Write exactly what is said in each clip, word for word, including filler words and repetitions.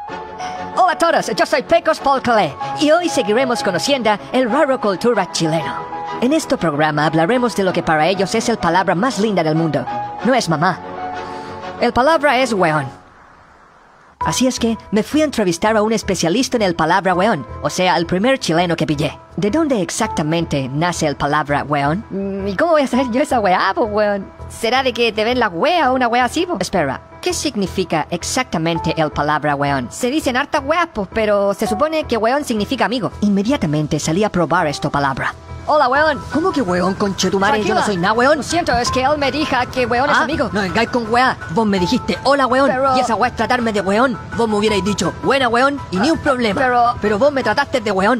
Hola a todos, yo soy Pecos Paul Calais y hoy seguiremos conociendo el raro cultura chileno. En este programa hablaremos de lo que para ellos es el palabra más linda del mundo. No es mamá. El palabra es weón. Así es que me fui a entrevistar a un especialista en el palabra weón, o sea, el primer chileno que pillé. ¿De dónde exactamente nace el palabra weón? ¿Y cómo voy a saber yo esa weá, pues, weón? ¿Será de que te ven la wea o una wea así, pues? Espera, ¿qué significa exactamente el palabra weón? Se dicen hartas weas, pues, pero se supone que weón significa amigo. Inmediatamente salí a probar esta palabra. Hola, weón. ¿Cómo que weón, conchetumare? Yo no soy nada, weón. Lo siento, es que él me dijo que weón ¿Ah? es amigo. No vengáis con weá. Vos me dijiste hola, weón. Pero... Y esa weá es tratarme de weón. Vos me hubierais dicho buena, weón, y ni un problema. Pero... Pero vos me trataste de weón.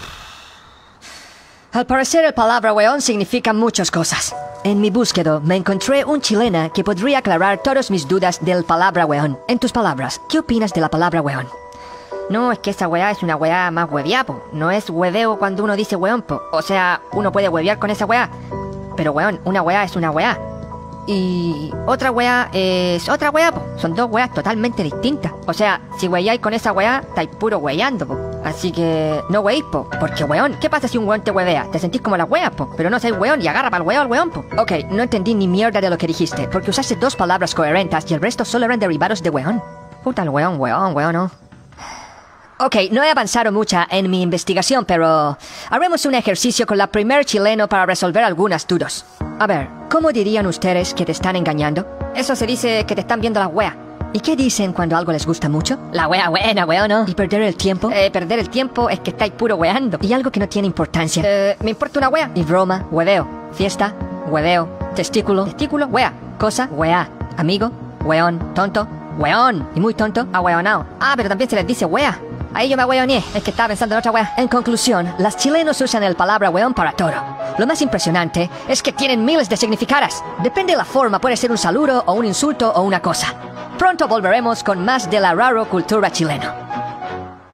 Al parecer, el palabra weón significa muchas cosas. En mi búsqueda, me encontré un chilena que podría aclarar todas mis dudas del palabra weón. En tus palabras, ¿qué opinas de la palabra weón? No, es que esa weá es una weá más hueviá, po. No es hueveo cuando uno dice weón, po. O sea, uno puede huevear con esa weá. Pero weón, una weá es una weá. Y otra weá es otra weá, po. Son dos weas totalmente distintas. O sea, si weáis con esa weá, estáis puro weando, po. Así que no weéis, po. Porque weón, ¿qué pasa si un weón te huevea? Te sentís como las weas, po. Pero no seas weón y agarra para el weón al weón, po. Ok, no entendí ni mierda de lo que dijiste, porque usaste dos palabras coherentes y el resto solo eran derivados de weón. Puta el weón, weón, weón, no. Ok, no he avanzado mucho en mi investigación, pero haremos un ejercicio con la primer chileno para resolver algunas dudas. A ver, ¿cómo dirían ustedes que te están engañando? Eso se dice que te están viendo las weas. ¿Y qué dicen cuando algo les gusta mucho? La wea buena, weón, ¿no? ¿Y perder el tiempo? Eh, perder el tiempo es que estáis puro weando. ¿Y algo que no tiene importancia? Eh, me importa una wea. ¿Y broma? Hueveo. ¿Fiesta? Hueveo. ¿Testículo? Testículo, wea. ¿Cosa? Wea. ¿Amigo? Weón. ¿Tonto? Weón. ¿Y muy tonto? Ahueonao. Ah, pero también se les dice wea. Ahí yo me ahueoneé, es que estaba pensando en otra wea. En conclusión, las chilenos usan el palabra weón para todo. Lo más impresionante es que tienen miles de significados. Depende de la forma, puede ser un saludo o un insulto o una cosa. Pronto volveremos con más de la raro cultura chilena.